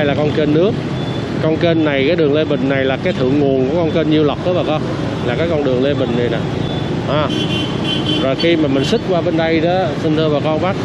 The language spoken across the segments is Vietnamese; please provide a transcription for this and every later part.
đây là con kênh nước. Con kênh này, cái đường Lê Bình này là cái thượng nguồn của con kênh Nhiêu Lộc đó bà con, là cái con đường Lê Bình này nè. Rồi khi mà mình xích qua bên đây đó, xin thưa bà con bác,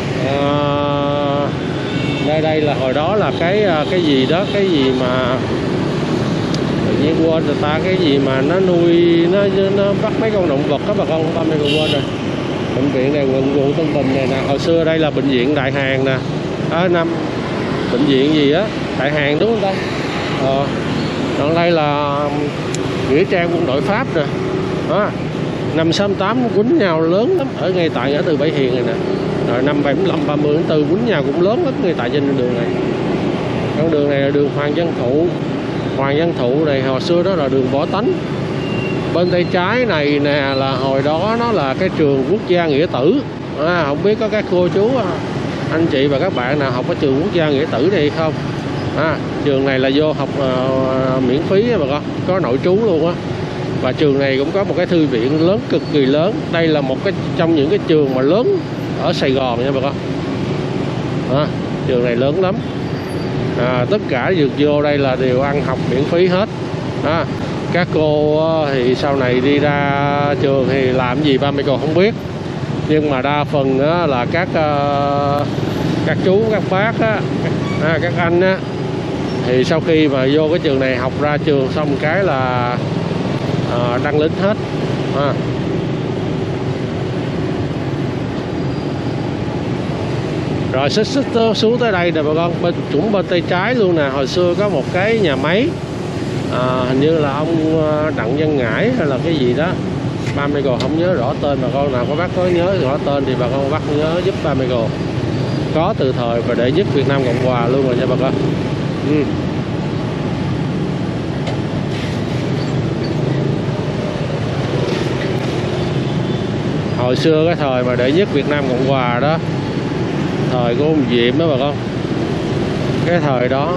đây là hồi đó là cái gì đó, cái gì mà tự nhiên quên rồi ta, cái gì mà nó nuôi, nó bắt mấy con động vật đó bà con, ba mươi còn quên rồi. Bệnh viện này quận Tân Bình này nè, hồi xưa đây là bệnh viện Đại Hàng nè, bệnh viện gì á, Đại Hàng đúng không ta? Còn đây là nghĩa trang quân đội Pháp nè. Năm 68 quýnh nhau lớn lắm ở ngay tại ngã tư Bảy Hiền này nè. Rồi năm 75 30 tháng 4 quýnh nhau cũng lớn lắm ngay tại trên đường này. Con đường này là đường Hoàng Văn Thụ. Hoàng Văn Thụ này hồi xưa đó là đường Võ Tánh. Bên tay trái này nè là hồi đó nó là cái trường quốc gia Nghĩa Tử. Không biết có các cô chú, anh chị và các bạn nào học ở trường quốc gia Nghĩa Tử này không? Trường này là vô học miễn phí bà con, có nội trú luôn á. Và trường này cũng có một cái thư viện lớn, cực kỳ lớn. Đây là một cái trong những cái trường mà lớn ở Sài Gòn nha bà con. Trường này lớn lắm. Tất cả việc vô đây là đều ăn học miễn phí hết. Các cô thì sau này đi ra trường thì làm gì ba mẹ còn không biết, nhưng mà đa phần là các chú, các bác các anh á, thì sau khi mà vô cái trường này học ra trường xong cái là đăng lính hết. Rồi xích xuống tới đây nè bà con, cũng bên tay trái luôn nè, hồi xưa có một cái nhà máy, hình như là ông Đặng Văn Ngãi hay là cái gì đó, ba mẹ còn không nhớ rõ tên. Bà con nào có bác có nhớ rõ tên thì bà con bắt nhớ giúp ba mẹ còn. Có từ thời và đệ nhất Việt Nam Cộng Hòa luôn rồi nha bà con. Hồi xưa cái thời mà đệ nhất Việt Nam Cộng Hòa đó, thời của ông Diệm đó bà con, cái thời đó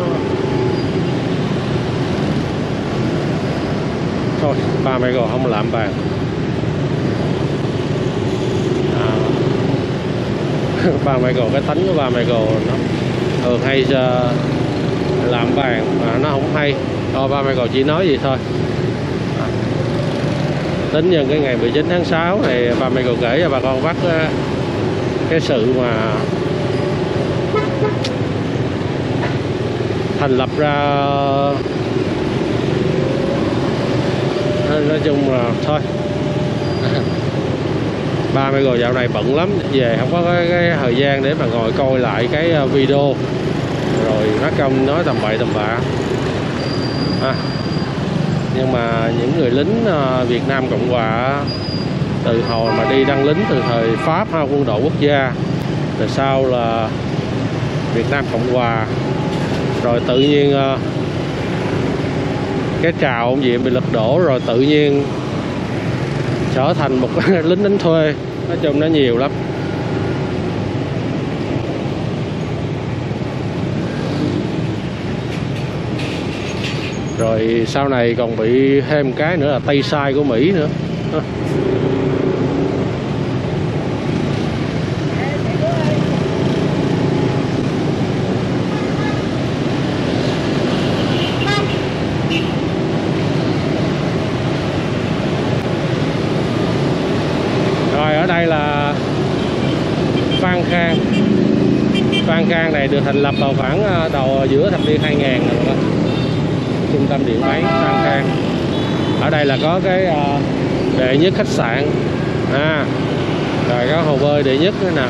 thôi ba mẹ còn không làm bàn. Ba mẹ còn cái tánh của ba mẹ còn nó thường hay làm bàn mà nó không hay. Thôi ba mẹ còn chỉ nói gì thôi. Tính nhân cái ngày 19 tháng 6 này ba mẹ còn kể cho bà con bắt cái sự mà thành lập ra, nói chung là thôi. Ba mẹ rồi dạo này bận lắm, về không có cái thời gian để mà ngồi coi lại cái video rồi nó công nói tầm bậy tầm bạ. Nhưng mà những người lính Việt Nam Cộng Hòa từ hồi mà đi đăng lính từ thời Pháp quân đội quốc gia, rồi sau là Việt Nam Cộng Hòa, rồi tự nhiên cái trào ông Diệm bị lật đổ, rồi tự nhiên trở thành một lính đánh thuê. Nói chung nó nhiều lắm. Rồi sau này còn bị thêm cái nữa là tay sai của Mỹ nữa. Rồi ở đây là Phan Khang. Phan Khang này được thành lập vào khoảng đầu giữa thập niên 2000 rồi. Trung tâm điện máy Phan Khang. Ở đây là có cái đệ nhất khách sạn, rồi có hồ bơi đệ nhất nữa nè.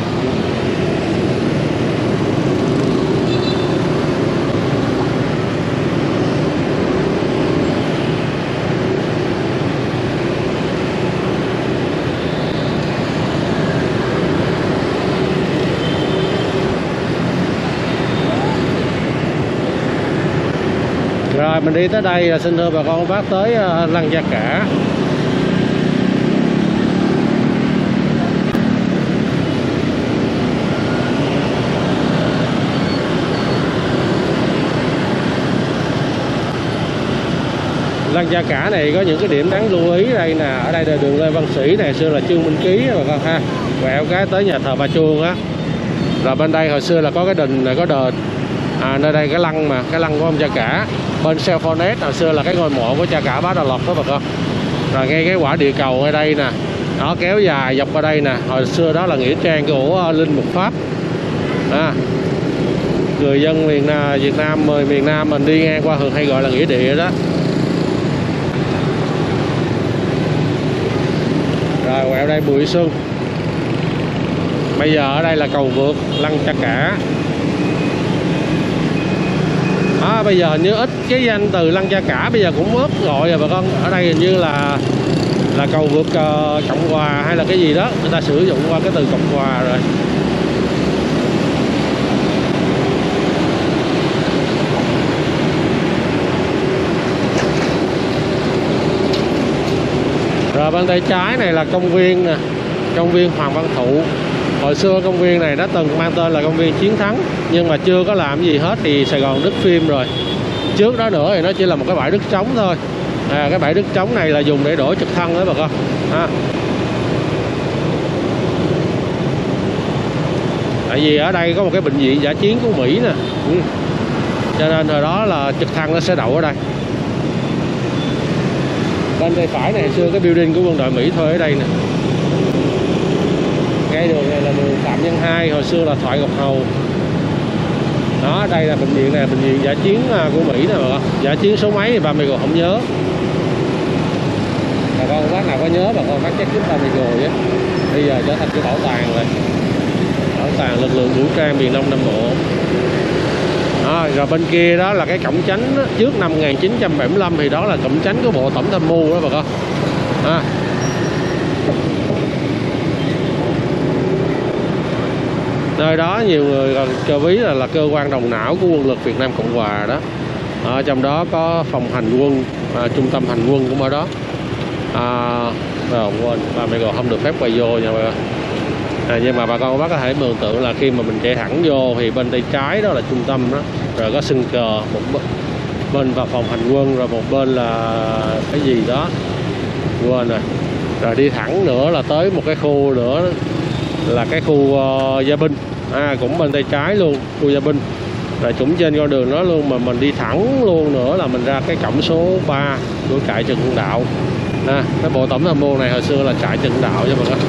Rồi mình đi tới đây là xin thưa bà con bác tới Lăng Gia Cả. Lăng Gia Cả này có những cái điểm đáng lưu ý đây nè. Ở đây là đường Lê Văn Sĩ này, xưa là Trương Minh Ký bà con ha. Quẹo cái tới nhà thờ Bà Chuông á. Rồi bên đây hồi xưa là có cái đình này, có đền. Nơi đây cái lăng mà, cái lăng của ông cha cả. Bên Selfonet hồi xưa là cái ngôi mộ của cha cả Bá Đà Lộc đó bà con. Rồi ngay cái quả địa cầu ở đây nè, nó kéo dài dọc ở đây nè. Hồi xưa đó là nghĩa trang của Linh Mục Pháp. Người dân Việt Nam, miền Nam mình đi ngang qua thường hay gọi là nghĩa địa đó. Rồi quẹo đây Bùi Xuân. Bây giờ ở đây là cầu vượt lăng cha cả. Bây giờ như ít cái danh từ lăng cha cả bây giờ cũng bớt gọi rồi bà con. Ở đây hình như là cầu vượt Cộng Hòa hay là cái gì đó, người ta sử dụng qua cái từ Cộng Hòa rồi. Rồi bên tay trái này là công viên nè, công viên Hoàng Văn Thụ. Hồi xưa công viên này nó từng mang tên là công viên Chiến Thắng, nhưng mà chưa có làm gì hết thì Sài Gòn đứt phim rồi. Trước đó nữa thì nó chỉ là một cái bãi đất trống thôi. Cái bãi đất trống này là dùng để đổ trực thăng đó bà con. Tại vì ở đây có một cái bệnh viện dã chiến của Mỹ nè, cho nên hồi đó là trực thăng nó sẽ đậu ở đây. Bên tay phải này hồi xưa cái building của quân đội Mỹ thôi ở đây nè. Ngay đường này là đường Phạm Văn Hai, hồi xưa là Thoại Ngọc Hầu. Đó, đây là bệnh viện này, bệnh viện dã chiến của Mỹ nè bà con. Dã chiến số mấy thì ba mẹ còn không nhớ. Bà con bác nào có nhớ bà con bác chắc giúp ba mẹ rồi á. Bây giờ trở thành cái bảo tàng rồi. Bảo tàng lực lượng vũ trang miền Đông Nam Bộ. Rồi bên kia đó là cái cổng chánh đó. Trước năm 1975 thì đó là cổng chánh của Bộ Tổng Tham mưu đó bà con. Nơi đó nhiều người cho ví là cơ quan đầu não của quân lực Việt Nam Cộng Hòa đó. Ở trong đó có phòng hành quân, trung tâm hành quân cũng ở đó. Quên, ba mẹ còn không được phép quay vô nha bà con. Nhưng mà bà con bác có thể mường tượng là khi mà mình chạy thẳng vô thì bên tay trái đó là trung tâm đó, rồi có sân cờ, một bên vào phòng hành quân, rồi một bên là cái gì đó quên rồi đi thẳng nữa là tới một cái khu nữa là cái khu Gia Binh, cũng bên tay trái luôn, khu Gia Binh. Rồi cũng trên con đường đó luôn mà mình đi thẳng luôn nữa là mình ra cái cổng số 3 của trại Trần Hưng Đạo. Cái Bộ Tổng Tham mưu này hồi xưa là trại Trần Hưng Đạo cho mọi người.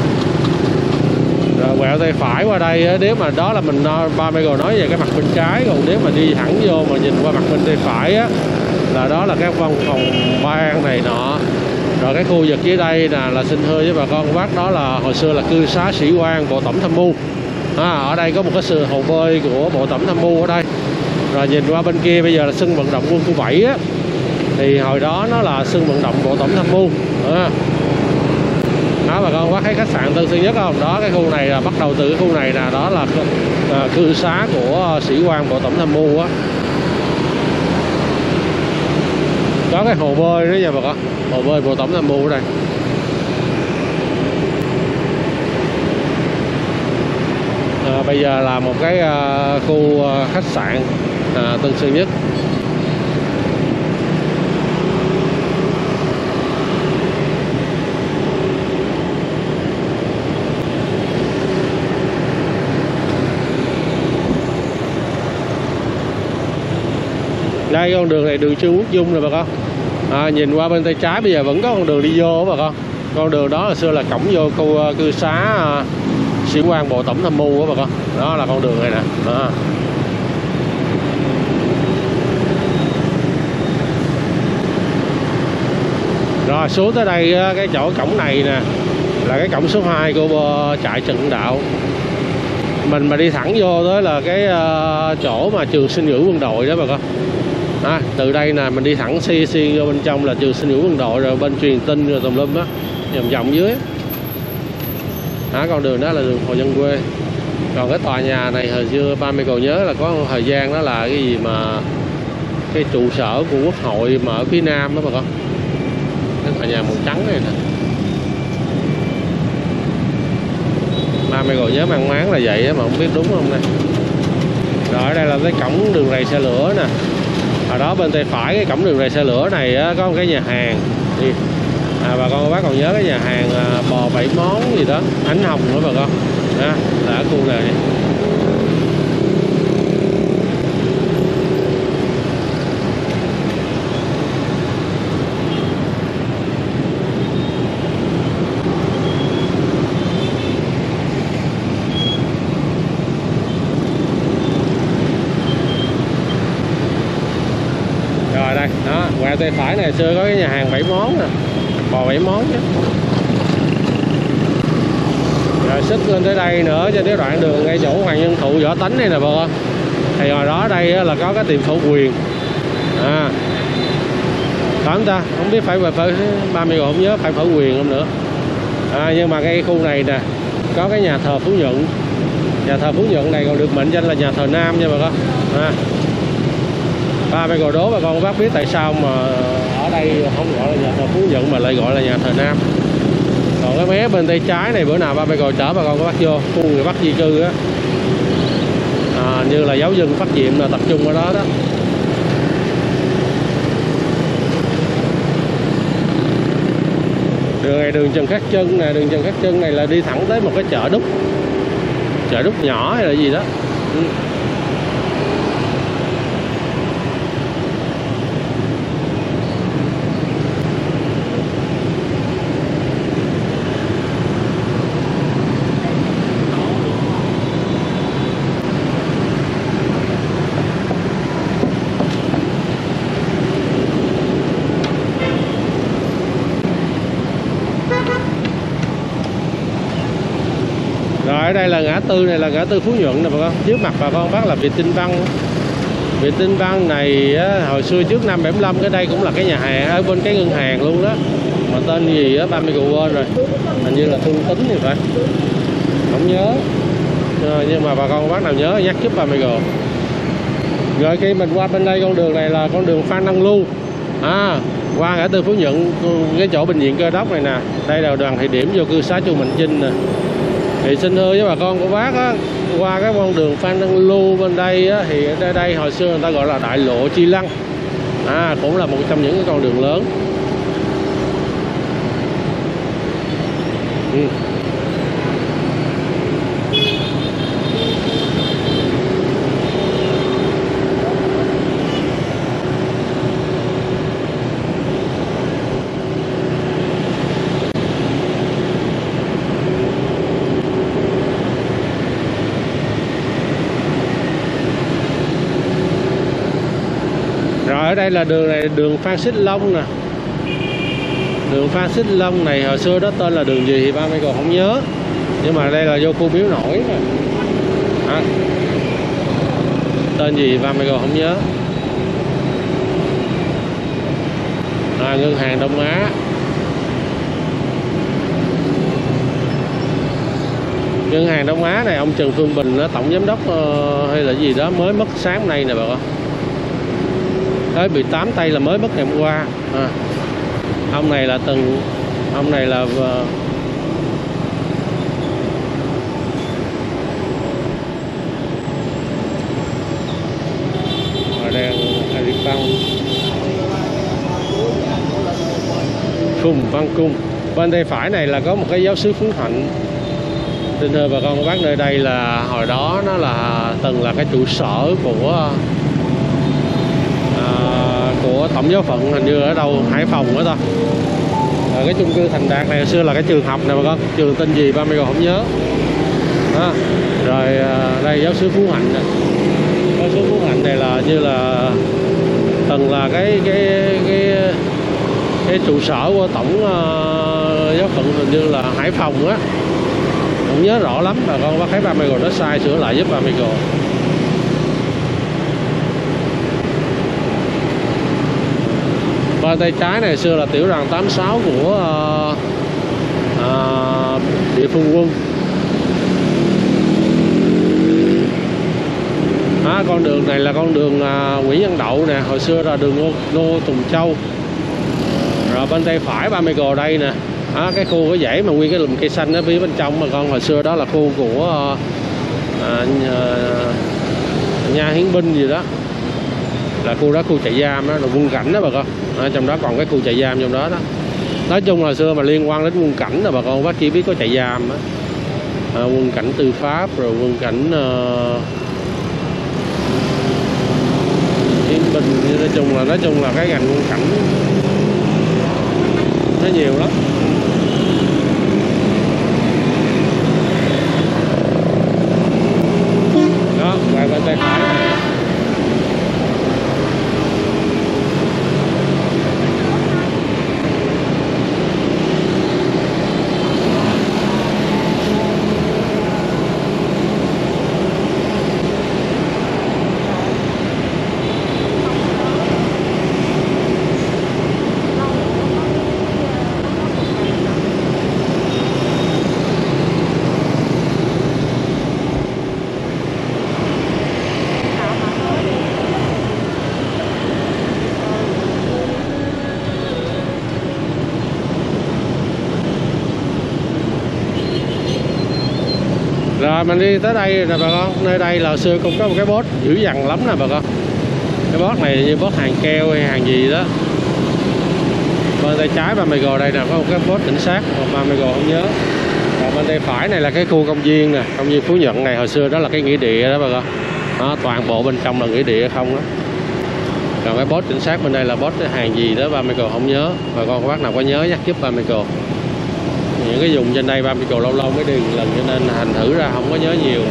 Rồi quẹo tay phải qua đây, nếu mà đó là mình ba mẹ nói về cái mặt bên trái, còn nếu mà đi thẳng vô mà nhìn qua mặt bên tay phải á là đó là cái văn phòng ban này nọ. Rồi cái khu vực dưới đây nè là xin thưa với bà con bác, đó là hồi xưa là cư xá sĩ quan Bộ Tổng Tham mưu. Ở đây có một cái sự hồ bơi của Bộ Tổng Tham mưu ở đây. Rồi nhìn qua bên kia bây giờ là sân vận động quân khu 7 á, thì hồi đó nó là sân vận động Bộ Tổng Tham mưu. Đó bà con có thấy khách sạn Tân Sơn Nhất không? Đó, cái khu này là bắt đầu từ cái khu này nè, đó là cư xá của sĩ quan Bộ Tổng Tham mưu á. Có cái hồ bơi nữa nha bà con, hồ bơi Bộ Tổng Tham mưu ở đây. Bây giờ là một cái khu khách sạn Tân Sơn Nhất. Đây con đường này đường Trương Quốc Dung rồi bà con. Nhìn qua bên tay trái bây giờ vẫn có con đường đi vô bà con. Con đường đó hồi xưa là cổng vô khu cư xá sĩ quan Bộ Tổng Tham mưu đó bà con. Đó là con đường này nè. Rồi xuống tới đây cái chỗ cổng này nè là cái cổng số 2 của trại Trần Hưng Đạo. Mình mà đi thẳng vô tới là cái chỗ mà trường sinh dưỡng quân đội đó bà con. Từ đây nè mình đi thẳng xi vô bên trong là trường sinh dưỡng quân đội, rồi bên truyền tin rồi tùm lum á, vòng vòng dưới. Con đường đó là đường Hồ Dân Quê. Còn cái tòa nhà này hồi xưa ba mẹ còn nhớ là có thời gian đó là cái gì mà cái trụ sở của Quốc hội mà ở phía nam đó bà con. Cái tòa nhà màu trắng này nè. Ba mẹ còn nhớ mang máng là vậy á, mà không biết đúng không đây. Rồi ở đây là cái cổng đường ray xe lửa nè. Ở đó bên tay phải cái cổng đường ray xe lửa này á, có một cái nhà hàng. Bà con bác còn nhớ cái nhà hàng bò 7 món gì đó, Ánh Hồng nữa bà con. Là ở khu này. Đây đó, quẹo tay phải này xưa có cái nhà hàng 7 món nè, bò 7 món chứ. Rồi xích lên tới đây nữa cho đến đoạn đường ngay chỗ Hoàng Nhân Thụ Võ Tánh này nè bà con. Thì hồi đó đây là có cái tiệm Phổ Quyền. Có không ta? Không biết phải ba mươi không nhớ phải Phổ Quyền không nữa. Nhưng mà cái khu này nè có cái nhà thờ Phú Nhuận. Nhà thờ Phú Nhuận này còn được mệnh danh là nhà thờ Nam nha bà con. Ba mươi Gò Đố bà con bác biết tại sao mà ở đây không gọi là nhà thờ Phú Nhuận mà lại gọi là nhà thờ Nam. Còn cái mé bên tay trái này bữa nào ba mươi Gò chở bà con có bắt vô khu người Bắc di cư á, như là giáo dân phát diệm là tập trung ở đó đó. Đường này đường Trần Khắc Trân nè, đường Trần Khắc Trân này là đi thẳng tới một cái chợ đúc nhỏ hay là gì đó. Ở đây là ngã tư này là ngã tư Phú Nhuận nè bà con. Trước mặt bà con bác là Vietinbank. Vietinbank này á, hồi xưa trước năm 75 cái đây cũng là cái nhà hàng ở bên cái ngân hàng luôn đó. Mà tên gì á ba mươi quên rồi. Hình như là Thương Tín thì phải. Không nhớ. Nhưng mà bà con bác nào nhớ nhắc giúp ba mươi. Rồi khi mình qua bên đây con đường này là con đường Phan Đăng Lưu. Qua ngã tư Phú Nhuận cái chỗ bệnh viện Cơ Đốc này nè. Đây là đoàn thị điểm vô cư xá Chu Mạnh Trinh nè. Thì xin thưa với bà con của bác á, qua cái con đường Phan Đăng Lưu bên đây á, thì ở đây hồi xưa người ta gọi là đại lộ Chi Lăng, cũng là một trong những cái con đường lớn. Ở đây là đường này, đường Phan Xích Long nè. Đường Phan Xích Long này hồi xưa đó tên là đường gì thì ba mấy còn không nhớ. Nhưng mà đây là vô khu Miếu Nổi nè. Tên gì ba mấy còn không nhớ. Ngân hàng Đông Á. Ngân hàng Đông Á này ông Trần Phương Bình đó, tổng giám đốc hay là gì đó mới mất sáng nay nè bà con. Tới 18 tây là mới mất ngày hôm qua. Ông này là ông này là đang Agribank Phùng Văn Cung. Bên tay phải này là có một cái giáo xứ Phú Thạnh. Xin thưa bà con bác, nơi đây là hồi đó nó là từng là cái trụ sở của tổng giáo phận, hình như ở đâu Hải Phòng nữa ta. Cái chung cư Thành Đạt này xưa là cái trường học này bà con, trường tên gì ba mươi còn không nhớ. Rồi đây giáo xứ Phú Hạnh nè. Giáo xứ Phú Hạnh này là như là từng là cái trụ sở của tổng giáo phận, hình như là Hải Phòng á, không nhớ rõ lắm. Bà con bác thấy ba mươi còn nó sai sửa lại giúp ba mươi còn. Bên tay trái này xưa là tiểu đoàn 86 của địa phương quân. Con đường này là con đường Nguyễn Văn Đậu nè, hồi xưa là đường Ngô Tùng Châu. Rồi bên tay phải ba mươi gò đây nè, cái khu cái dãy mà nguyên cái lùm cây xanh ở phía bên trong mà con, hồi xưa đó là khu của nhà hiến binh gì đó, là khu đó khu trại giam đó, rồi quân cảnh đó bà con. Trong đó còn cái khu trại giam trong đó đó. Nói chung là xưa mà liên quan đến quân cảnh là bà con bác chỉ biết có trại giam đó. Quân cảnh tư pháp, rồi quân cảnh hiến binh, nói chung là cái ngành quân cảnh nó nhiều lắm. Đó, quay bên tay phải này. Rồi mình đi tới đây nè bà con. Nơi đây là xưa cũng có một cái boss dữ dằn lắm nè bà con. Cái boss này như boss hàng keo hay hàng gì đó. Bên tay trái ba Mego đây nè có một cái boss cảnh sát, ba Mego không nhớ. Rồi bên tay phải này là cái khu công viên nè, công viên Phú Nhuận này hồi xưa đó là cái nghĩa địa đó bà con. Đó, toàn bộ bên trong là nghĩa địa không đó. Còn cái boss cảnh sát bên đây là boss hàng gì đó ba Mego không nhớ. Bà con các bác nào có nhớ nhắc giúp ba Mego. Những cái dùng trên đây ba Mego lâu lâu mới đi một lần cho nên thành thử ra không có nhớ nhiều.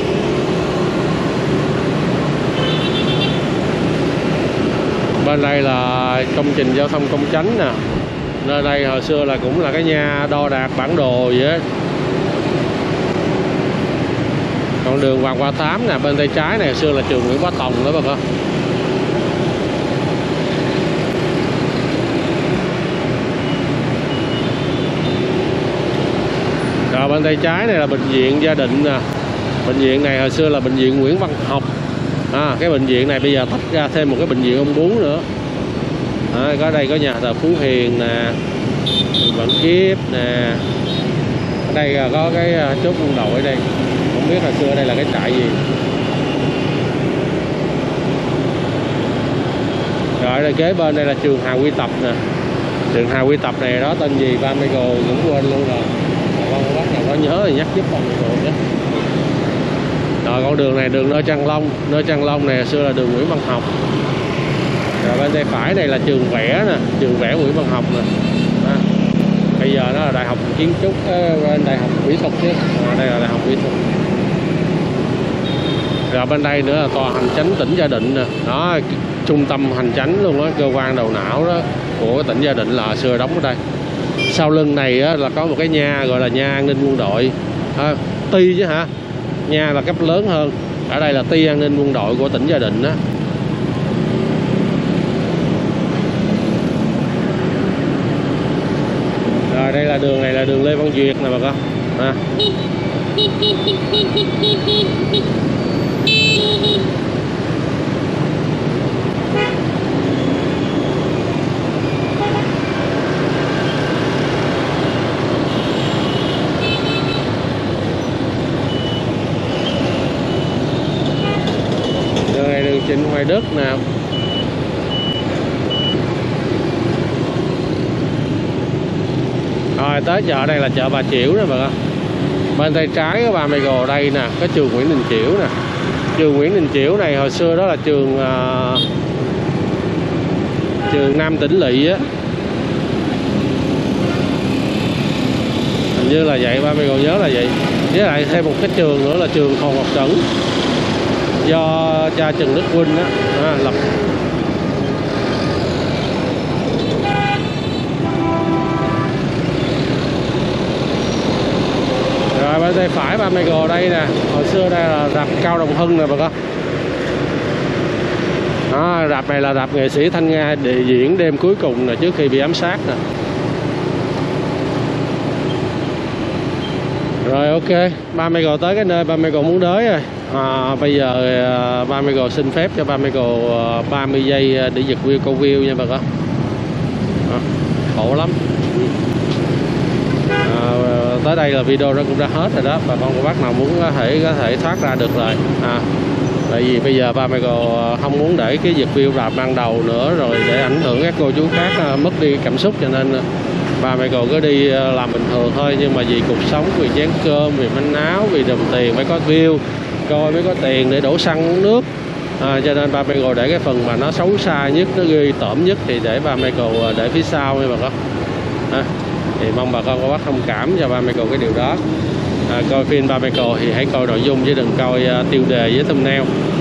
Bên đây là công trình giao thông công chánh nè. Nơi đây hồi xưa là cũng là cái nhà đo đạc bản đồ vậy á. Còn đường Hoàng Hoa Thám nè, bên tay trái này hồi xưa là trường Nguyễn Bá Tòng đó bà con. Rồi bên tay trái này là bệnh viện Gia Định nè. Bệnh viện này hồi xưa là bệnh viện Nguyễn Văn Học. Cái bệnh viện này bây giờ tách ra thêm một cái bệnh viện Ung Bướu nữa. Có đây có nhà thờ Phú Hiền nè, Vạn Kiếp nè. Ở đây có cái chốt quân đội ở đây. Không biết hồi xưa đây là cái trại gì. Rồi đây kế bên đây là trường Hà Huy Tập nè. Trường Hà Huy Tập này đó tên gì ba Mego cũng quên luôn rồi. Con bác nào có nhớ thì nhắc giúp ba Mego nhé. Rồi con đường này đường Nơ Trăng Long. Nơ Trăng Long này hồi xưa là đường Nguyễn Văn Học. Rồi bên tay phải này là trường vẽ nè, trường vẽ Nguyễn Văn Học nè. Bây giờ nó là đại học kiến trúc, bên đại học mỹ thuật chứ. Đây là đại học mỹ thuật. Rồi bên đây nữa là tòa hành chánh tỉnh Gia Định nè. Đó, trung tâm hành chánh luôn đó, cơ quan đầu não đó của tỉnh Gia Định là xưa đóng ở đây. Sau lưng này á, là có một cái nha gọi là nha an ninh quân đội. Ty chứ hả? Nha là cấp lớn hơn. Ở đây là ty an ninh quân đội của tỉnh Gia Định đó. Rồi đây là đường này là đường Lê Văn Duyệt nè bà con. Đường này đường Trịnh Hoài Đức nè. Rồi tới chợ đây là chợ Bà Chiểu nè bà con. Bên tay trái của ba Mego đây nè, có trường Nguyễn Đình Chiểu nè. Trường Nguyễn Đình Chiểu này hồi xưa đó là trường trường Nam Tỉnh Lỵ á. Hình như là vậy, ba Mego nhớ là vậy. Với lại thêm một cái trường nữa là trường Hồ Ngọc Trấn, do cha Trần Đức Huynh á lập. Rồi bên tay phải ba Mego đây nè, hồi xưa đây là rạp Cao Đồng Hưng nè bà con. Rạp này là rạp nghệ sĩ Thanh Nga để diễn đêm cuối cùng nè, trước khi bị ám sát nè. Rồi ok, ba Mego tới cái nơi ba Mego muốn tới rồi. Bây giờ ba Mego xin phép cho ba Mego 30 giây để giật view câu view nha bà con. Khổ lắm. Tới đây là video nó cũng đã hết rồi đó. Bà con cô bác nào muốn có thể thoát ra được rồi. Tại vì bây giờ ba Mego không muốn để cái giật view rạp ban đầu nữa rồi để ảnh hưởng các cô chú khác mất đi cảm xúc, cho nên ba Mego cứ đi làm bình thường thôi. Nhưng mà vì cuộc sống, vì chén cơm, vì manh áo, vì đồng tiền mới có view, coi mới có tiền để đổ xăng uống nước, cho nên ba Mego để cái phần mà nó xấu xa nhất, nó ghê tởm nhất thì để ba Mego để phía sau nha bà con. Thì mong bà con cô bác thông cảm cho ba Mego cái điều đó. Coi phim ba Mego thì hãy coi nội dung chứ đừng coi tiêu đề với thumbnail.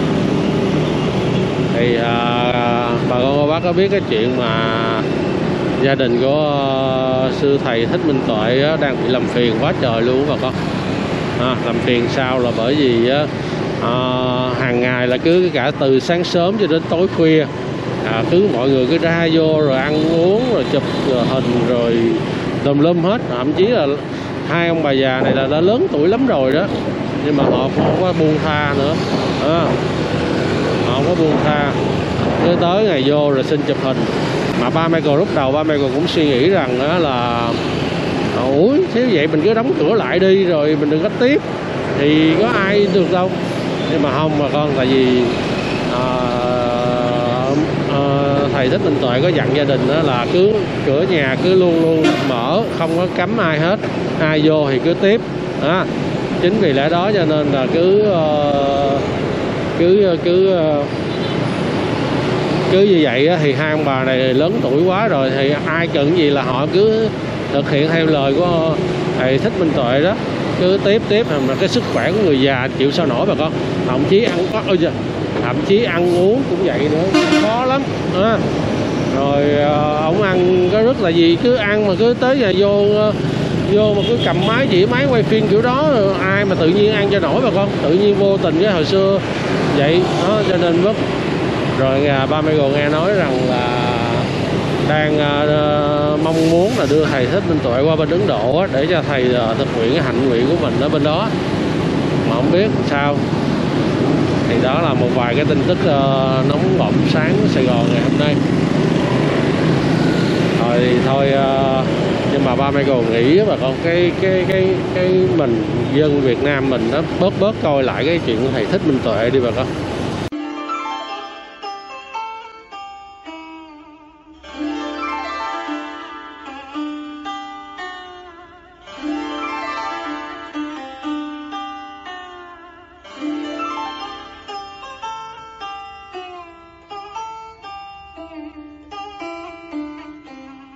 Thì bà con cô bác có biết cái chuyện mà gia đình của sư thầy Thích Minh Tuệ đang bị làm phiền quá trời luôn bà con. Làm phiền sao là bởi vì hàng ngày là cứ cả từ sáng sớm cho đến tối khuya, cứ mọi người cứ ra vô rồi ăn uống rồi chụp rồi hình rồi tùm lum hết. Thậm chí là hai ông bà già này là đã lớn tuổi lắm rồi đó, nhưng mà họ không có buông tha nữa. Họ không có buông tha, cứ tới ngày vô rồi xin chụp hình. Mà ba Mego lúc đầu ba Mego cũng suy nghĩ rằng đó là ủi thế vậy mình cứ đóng cửa lại đi rồi mình đừng có tiếp. thì có ai được đâu. Nhưng mà không bà con, tại vì thầy Thích Minh Tuệ có dặn gia đình đó là cứ cửa nhà cứ luôn luôn mở, không có cấm ai hết, ai vô thì cứ tiếp. Chính vì lẽ đó cho nên là cứ như vậy á, thì hai ông bà này lớn tuổi quá rồi thì ai cần gì là họ cứ thực hiện theo lời của thầy Thích Minh Tuệ đó, cứ tiếp mà cái sức khỏe của người già chịu sao nổi bà con. Thậm chí ăn uống cũng vậy nữa, khó lắm. Rồi ông ăn có rất là gì, cứ ăn mà cứ tới giờ vô mà cứ cầm máy chỉ máy quay phim kiểu đó, ai mà tự nhiên ăn cho nổi bà con, tự nhiên vô tình cái hồi xưa vậy đó, cho nên mất. Rồi ba Michael nghe nói rằng là đang mong muốn là đưa thầy Thích Minh Tuệ qua bên Ấn Độ á, để cho thầy thực hiện cái hạnh nguyện của mình ở bên đó, mà không biết sao. Thì đó là một vài cái tin tức nóng bỏng sáng Sài Gòn ngày hôm nay. Rồi thì thôi, nhưng mà ba Michael nghĩ bà con, cái mình dân Việt Nam mình nó bớt coi lại cái chuyện thầy Thích Minh Tuệ đi bà con.